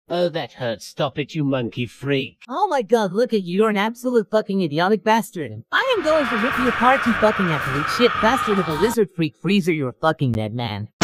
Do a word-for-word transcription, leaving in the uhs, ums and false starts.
Oh, that hurts. Stop it, you monkey freak. Oh my god, look at you. You're an absolute fucking idiotic bastard. I am going to rip you apart, you fucking absolute shit bastard of a lizard freak freezer. You're a fucking dead man.